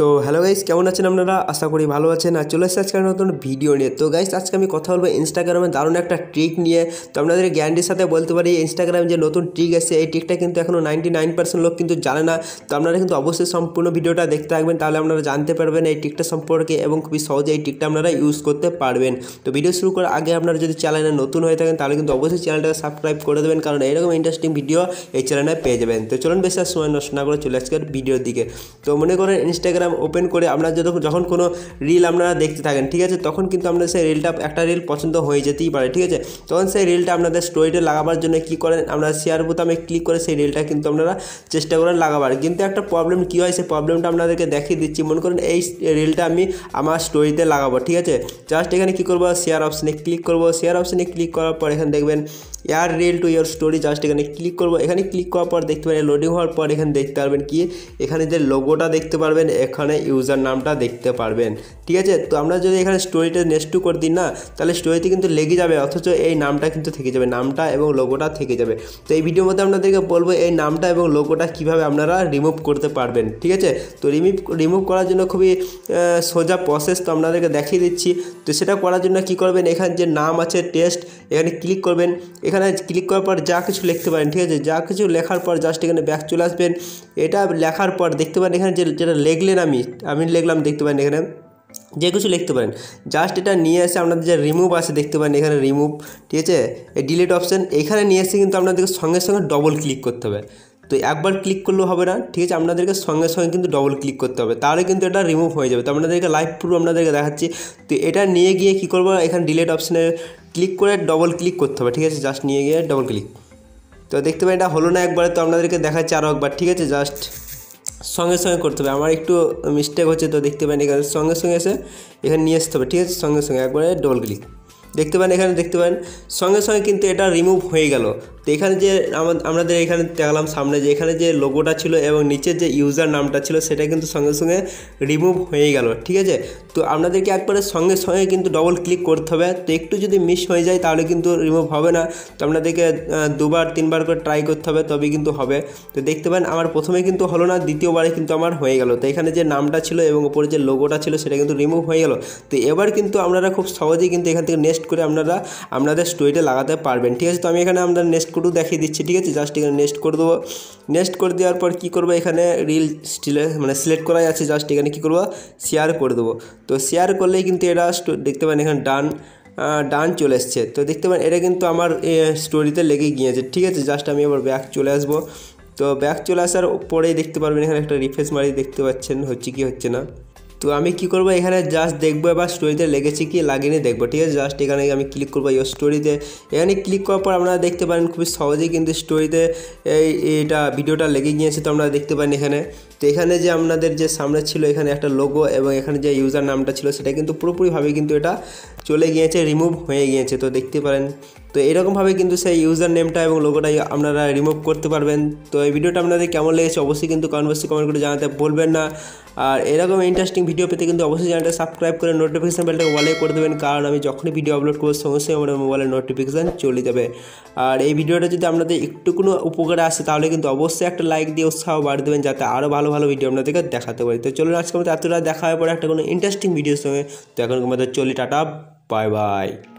তো hello guys, কেমন আছেন আপনারা? আশা করি ভালো আছেন। আর চলে এসেছে আজকের নতুন ভিডিও নিয়ে। তো গাইস, আজকে আমি কথা বলবো ইনস্টাগ্রামে দারুণ একটা ট্রিক নিয়ে। তো আপনাদের গ্যারান্টির সাথে বলতে পারি, ইনস্টাগ্রামে যে নতুন ট্রিক এসেছে, এই ট্রিকটা কিন্তু এখনও 99% লোক কিন্তু জানে না। তো আপনারা কিন্তু অবশ্যই সম্পূর্ণ ভিডিওটা দেখতে থাকবেন, তাহলে আপনারা জানতে পারবেন এই ট্রিকটা সম্পর্কে এবং খুবই সহজে এই ট্রিকটা আপনারা ইউজ করতে পারবেন। তো ভিডিও শুরু করার আগে আপনারা যদি চ্যানেলে নতুন হয়ে থাকেন, তাহলে কিন্তু অবশ্যই চ্যানেলটাকে সাবস্ক্রাইব করে দেবেন, কারণ এরকম ইন্টারেস্টিং ভিডিও এই চ্যানেলে পেয়ে যাবেন। তো চলুন বেশি আর সময় নষ্ট না করে চলে আজকের ভিডিওর দিকে। তো মনে করেন ইনস্টাগ্রাম ওপেন করে আপনারা যখন কোনো রিল আপনারা দেখতে থাকেন, ঠিক আছে, তখন কিন্তু আপনাদের সেই রিলটা একটা রিল পছন্দ হয়ে যেতেই পারে, ঠিক আছে। তখন সেই রিলটা আপনাদের স্টোরিতে লাগাবার জন্য কী করেন, আপনারা শেয়ার বোতামে ক্লিক করে সেই রিলটা কিন্তু আপনারা চেষ্টা করেন লাগাবার। কিন্তু একটা প্রবলেম কী হয়, সেই প্রবলেমটা আপনাদেরকে দেখিয়ে দিচ্ছি। মনে করেন এই রিলটা আমি আমার স্টোরিতে লাগাবো, ঠিক আছে। জাস্ট এখানে কী করবো, শেয়ার অপশানে ক্লিক করবো। শেয়ার অপশানে ক্লিক করার পর এখানে দেখবেন air reel to your story, just এখানে ক্লিক করবো। এখানে ক্লিক করার পর দেখতে পারেন লোডিং হওয়ার পর এখানে দেখতে পারবেন কি, এখানে যে লোগোটা দেখতে পারবেন, এখানে ইউজার নামটা দেখতে পারবেন, ঠিক আছে। তো আমরা যদি এখানে স্টোরিটা নেক্সট করে দিই না, তাহলে স্টোরিতে কিন্তু লেগে যাবে, অথচ এই নামটা কিন্তু থেকে যাবে, নামটা এবং লোগোটা থেকে যাবে। তো এই ভিডিওর মধ্যে আপনাদেরকে বলবো এই নামটা এবং লোগোটা কীভাবে আপনারা রিমুভ করতে পারবেন, ঠিক আছে। তো রিমুভ করার জন্য খুবই সোজা প্রসেস, তো আপনাদেরকে দেখিয়ে দিচ্ছি। তো সেটা করার জন্য কী করবেন, এখানে যে নাম আছে টেস্ট, এখানে ক্লিক করবেন। এখানে ক্লিক করার পর যা কিছু লিখতে পারেন, ঠিক আছে। যা কিছু লেখার পর জাস্ট এখানে ব্যাক চলে আসবেন। এটা লেখার পর দেখতে পারেন এখানে যেটা লিখলেন আমি লিখলাম, দেখতে পারেন এখানে যে কিছু লিখতে পারেন। জাস্ট এটা নিয়ে এসে আপনাদের যে রিমুভ আছে দেখতে পারেন এখানে রিমুভ, ঠিক আছে, এই ডিলিট অপশান এখানে নিয়ে এসে কিন্তু আপনাদেরকে সঙ্গে সঙ্গে ডবল ক্লিক করতে হবে। তো একবার ক্লিক করলেও হবে না, ঠিক আছে, আপনাদেরকে সঙ্গে সঙ্গে কিন্তু ডবল ক্লিক করতে হবে, তাহলে কিন্তু এটা রিমুভ হয়ে যাবে। তো আপনাদেরকে লাইভ প্রুফ আপনাদেরকে দেখাচ্ছি। তো এটা নিয়ে গিয়ে কী করবো, এখানে ডিলিট অপশানে ক্লিক করে ডবল ক্লিক করতে হবে, ঠিক আছে। জাস্ট নিয়ে গিয়ে ডবল ক্লিক। তো দেখতে পাবেন এটা হলো না একবারে, তো আপনাদেরকে দেখাচ্ছি আরও একবার, ঠিক আছে। জাস্ট সঙ্গে সঙ্গে করতে হবে, আমার একটু মিস্টেক হচ্ছে। তো দেখতে পাবেন এখানে সঙ্গে সঙ্গে এসে এখানে নিয়ে আসতে হবে, ঠিক আছে। সঙ্গে সঙ্গে একবারে ডবল ক্লিক, দেখতে পান এখানে দেখতে পান সঙ্গে সঙ্গে কিন্তু এটা রিমুভ হয়ে গেল। তো এখানে যে আমাদের এখানে দেখলাম সামনে যে এখানে যে লোগোটা ছিল এবং নিচের যে ইউজার নামটা ছিল, সেটা কিন্তু সঙ্গে সঙ্গে রিমুভ হয়ে গেল, ঠিক আছে। তো আপনাদেরকে একবারে সঙ্গে সঙ্গে কিন্তু ডবল ক্লিক করতে হবে। তো একটু যদি মিস হয়ে যায় তাহলে কিন্তু রিমুভ হবে না। তো আপনাদেরকে দুবার তিনবার করে ট্রাই করতে হবে, তবেই কিন্তু হবে। তো দেখতে পান আমার প্রথমে কিন্তু হলো না, দ্বিতীয়বারে কিন্তু আমার হয়ে গেল। তো এখানে যে নামটা ছিল এবং উপরে যে লোগোটা ছিল সেটা কিন্তু রিমুভ হয়ে গেল। তো এবার কিন্তু আপনারা খুব সহজেই কিন্তু এখান থেকে নেক্সট করে আপনারা আপনাদের স্টোরিতে লাগাতে পারবেন, ঠিক আছে। তো আমি এখানে আপনার নেক্সট কোডও দেখিয়ে দিচ্ছি, ঠিক আছে। জাস্ট এখানে নেক্সট করে দেবো। নেক্সট করে দেওয়ার পর কী করবো, এখানে রিল সিলেক্ট করাই আছে, জাস্ট এখানে কী করবো, শেয়ার করে দেবো। তো শেয়ার করলেই কিন্তু এটা দেখতে পান এখানে ডান চলে এসছে। তো দেখতে পান এটা কিন্তু আমার স্টোরিতে লেগে গিয়েছে, ঠিক আছে। জাস্ট আমি এবার ব্যাক চলে আসবো। তো ব্যাক চলে আসার পরেই দেখতে পারবেন এখানে একটা রিফ্রেশ মারি, দেখতে পাচ্ছেন হচ্ছে কি হচ্ছে না। তো আমি কী করবো, এখানে জাস্ট দেখবো এবার স্টোরিতে লেগেছে কি লাগেনি দেখবো, ঠিক আছে। জাস্ট এখানে আমি ক্লিক করবো এই স্টোরিতে। এখানে ক্লিক করার পর আপনারা দেখতে পারেন খুবই সহজেই কিন্তু স্টোরিতে এইটা ভিডিওটা লেগে গিয়েছে। তো আপনারা দেখতে পারেন এখানে, তো এখানে যে আপনাদের যে সামনে ছিল এখানে একটা লোগো এবং এখানে যে ইউজার নামটা ছিল সেটা কিন্তু পুরোপুরিভাবে কিন্তু এটা চলে গিয়েছে, রিমুভ হয়ে গিয়েছে। তো দেখতে পারেন, তো এরকমভাবে কিন্তু সেই ইউজার নেমটা এবং লোগোটা আপনারা রিমুভ করতে পারবেন। তো এই ভিডিওটা আপনাদের কেমন লেগেছে অবশ্যই কিন্তু কমেন্ট করে জানাতে বলবেন না। আর এরকম ইন্টারেস্টিং ভিডিও পেতে কিন্তু অবশ্যই চ্যানেলটা সাবস্ক্রাইব করে নোটিফিকেশান বেলটাকে অলে করে দেবেন, কারণ আমি যখনই ভিডিও আপলোড করবো সঙ্গে সঙ্গে আমার মোবাইলে নোটিফিকেশান চলে যাবে। আর এই ভিডিওটা যদি আপনাদের একটু কোনো উপকারে আসে তাহলে কিন্তু অবশ্যই একটা লাইক দিয়ে উৎসাহ বাড়িয়ে দেবেন, যাতে আরও ভালো ভালো ভিডিও আপনাদেরকে দেখাতে পারি। তো চলুন আজকে আমাদের এতটা দেখা হওয়ার পরে একটা কোনো ইন্টারেস্টিং ভিডিওর সঙ্গে। তো এখন আমাদের চলি, টাটা, বাই বাই।